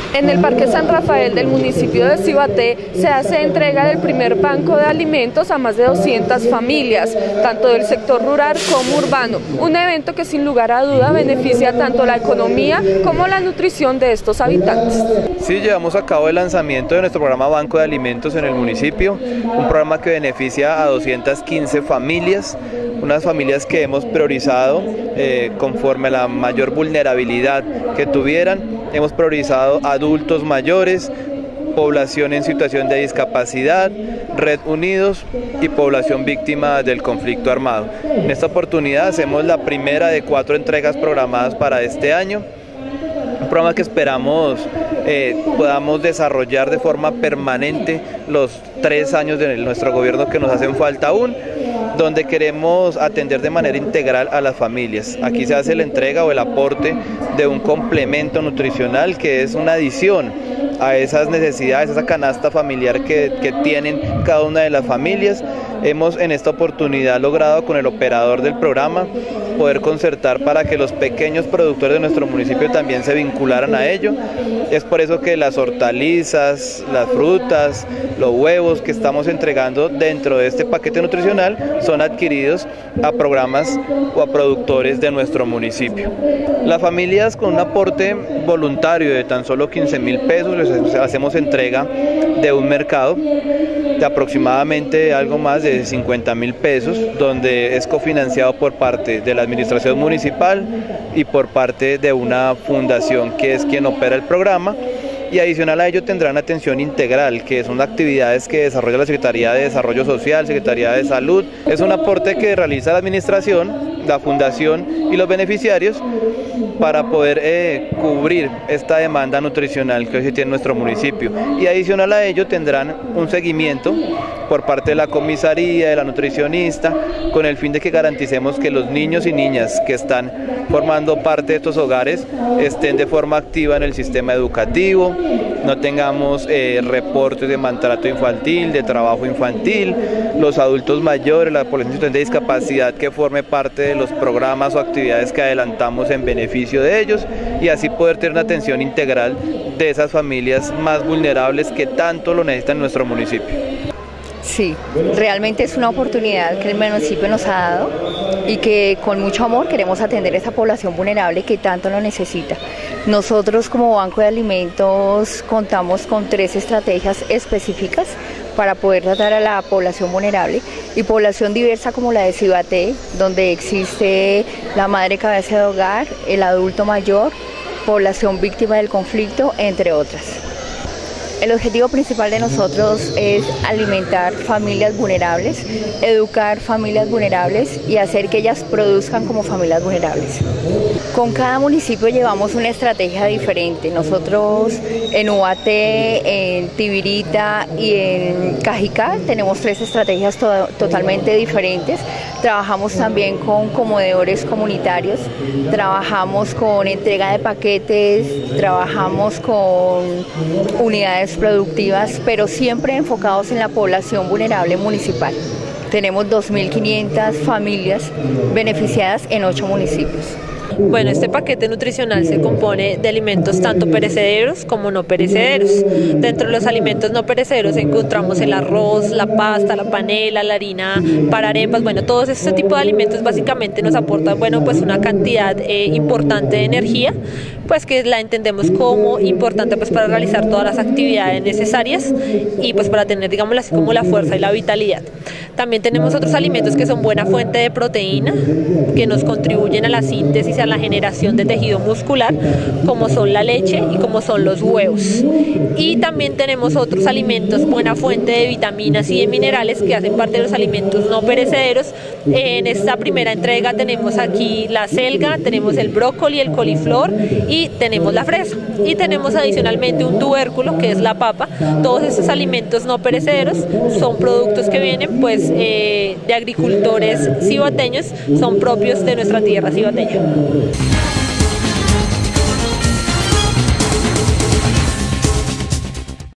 En el Parque San Rafael del municipio de Cibaté se hace entrega del primer banco de alimentos a más de 200 familias, tanto del sector rural como urbano. Un evento que sin lugar a duda beneficia tanto la economía como la nutrición de estos habitantes. Sí, llevamos a cabo el lanzamiento de nuestro programa Banco de Alimentos en el municipio, un programa que beneficia a 215 familias, unas familias que hemos priorizado conforme a la mayor vulnerabilidad que tuvieran. Hemos priorizado adultos mayores, población en situación de discapacidad, Red Unidos y población víctima del conflicto armado. En esta oportunidad hacemos la primera de 4 entregas programadas para este año. Un programa que esperamos podamos desarrollar de forma permanente los 3 años de nuestro gobierno que nos hacen falta aún, donde queremos atender de manera integral a las familias. Aquí se hace la entrega o el aporte de un complemento nutricional que es una adición a esas necesidades, a esa canasta familiar que tienen cada una de las familias. Hemos en esta oportunidad logrado con el operador del programa poder concertar para que los pequeños productores de nuestro municipio también se vincularan a ello. Es por eso que las hortalizas, las frutas, los huevos que estamos entregando dentro de este paquete nutricional son adquiridos a programas o a productores de nuestro municipio. Las familias con un aporte voluntario de tan solo 15.000 pesos les hacemos entrega de un mercado de aproximadamente algo más de 50.000 pesos, donde es cofinanciado por parte de la administración municipal y por parte de una fundación que es quien opera el programa. Y adicional a ello tendrán atención integral, que son actividades que desarrolla la Secretaría de Desarrollo Social, Secretaría de Salud. Es un aporte que realiza la administración, la fundación y los beneficiarios para poder cubrir esta demanda nutricional que hoy se tiene en nuestro municipio. Y adicional a ello tendrán un seguimiento por parte de la comisaría, de la nutricionista, con el fin de que garanticemos que los niños y niñas que están formando parte de estos hogares estén de forma activa en el sistema educativo, no tengamos reportes de maltrato infantil, de trabajo infantil, los adultos mayores, la población en situación de discapacidad que forme parte de los programas o actividades que adelantamos en beneficio de ellos, y así poder tener una atención integral de esas familias más vulnerables que tanto lo necesitan en nuestro municipio. Sí, realmente es una oportunidad que el municipio nos ha dado y que con mucho amor queremos atender a esa población vulnerable que tanto lo necesita. Nosotros como Banco de Alimentos contamos con 3 estrategias específicas para poder tratar a la población vulnerable y población diversa como la de Cibaté, donde existe la madre cabeza de hogar, el adulto mayor, población víctima del conflicto, entre otras. El objetivo principal de nosotros es alimentar familias vulnerables, educar familias vulnerables y hacer que ellas produzcan como familias vulnerables. Con cada municipio llevamos una estrategia diferente. Nosotros en Ubaté, en Tibirita y en Cajicá tenemos 3 estrategias totalmente diferentes. Trabajamos también con comedores comunitarios, trabajamos con entrega de paquetes, trabajamos con unidades productivas, pero siempre enfocados en la población vulnerable municipal. Tenemos 2.500 familias beneficiadas en 8 municipios. Bueno, este paquete nutricional se compone de alimentos tanto perecederos como no perecederos. Dentro de los alimentos no perecederos encontramos el arroz, la pasta, la panela, la harina para arepas. Bueno, todos este tipo de alimentos básicamente nos aportan, bueno, pues una cantidad importante de energía, pues que la entendemos como importante pues para realizar todas las actividades necesarias y pues para tener, digámoslo así, como la fuerza y la vitalidad. También tenemos otros alimentos que son buena fuente de proteína, que nos contribuyen a la síntesis y a la generación de tejido muscular, como son la leche y como son los huevos. Y también tenemos otros alimentos, buena fuente de vitaminas y de minerales que hacen parte de los alimentos no perecederos. En esta primera entrega tenemos aquí la selga, tenemos el brócoli, el coliflor y tenemos la fresa. Y tenemos adicionalmente un tubérculo que es la papa. Todos estos alimentos no perecederos son productos que vienen pues de agricultores cibateños, son propios de nuestra tierra cibateña.